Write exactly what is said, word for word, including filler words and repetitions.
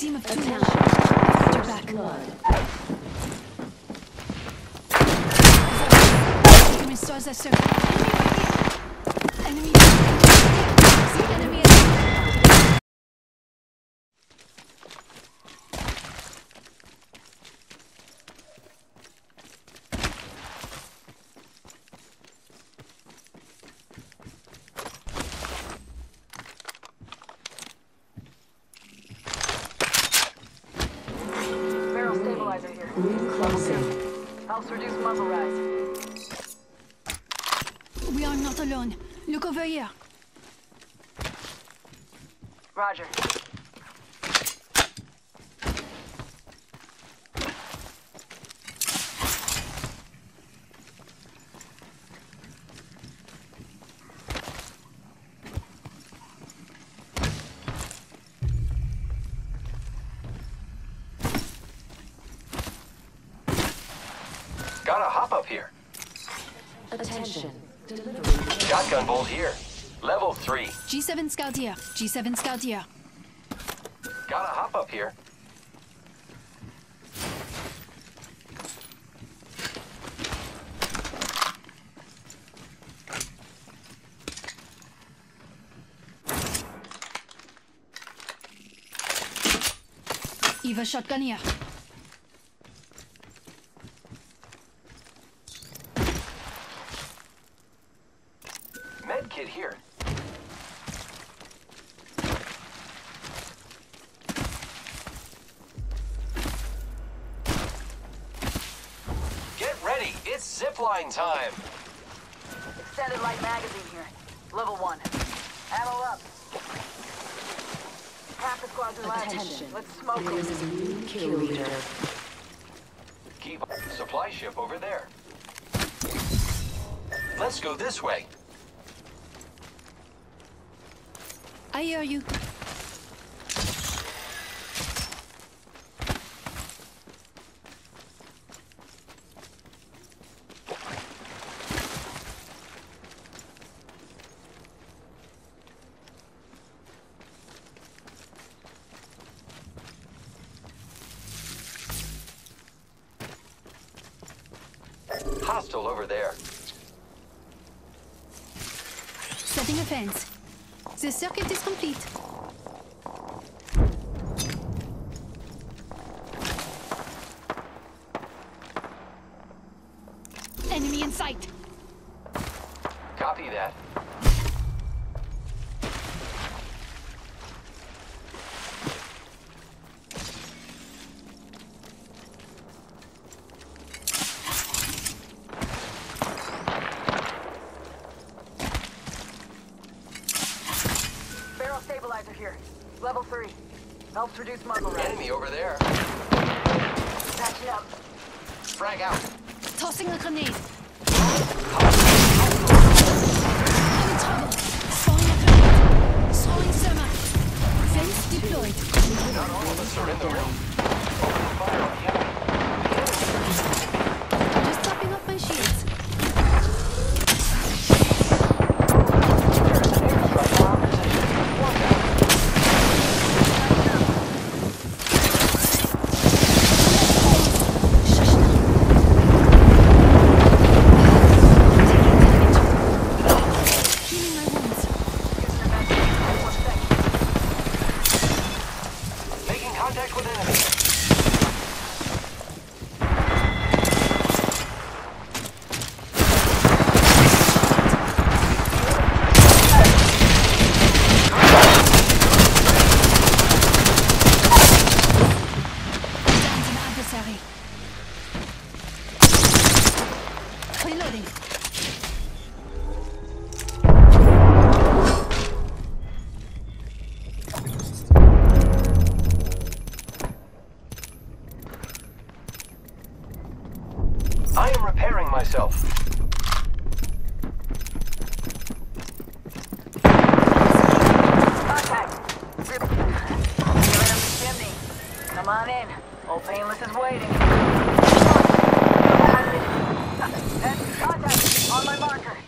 team of two now. Attention. I've got your back. Blood. You can restore the circle. Enemy right here. See enemy at stabilizer here. Ring closing. Helps reduce muzzle rise. We are not alone. Look over here. Roger. Gotta hop up here. Attention. Delivery. Shotgun bolt here. Level three. G seven scout here. G seven scout here. Gotta hop up here. Eva shotgun here. Med kit here. Get ready, it's zipline time. Extended light magazine here. Level one. Ammo up. Half the squads are left. Attention. Let's smoke There is a them. new kill leader. Keep supply ship over there. Let's go this way. I hear you. Hostile over there. Setting a fence. The circuit is complete. Enemy in sight. Copy that. Barrel stabilizer here. Level three. Helps reduce muzzle rise. Enemy over there. Patching up. Frag out. Tossing a grenade. Hostile. I'm in trouble. Throwing a grenade. Throwing thermite. Fence deployed. Not all of us are in the room. Open fire on the enemy. Just topping up my shields. Healing my wounds. Making contact with enemy. Down to an adversary. Reloading. I am repairing myself. Contact. You're right up the chimney. Come on in. Old Painless is waiting. Contact. On my marker.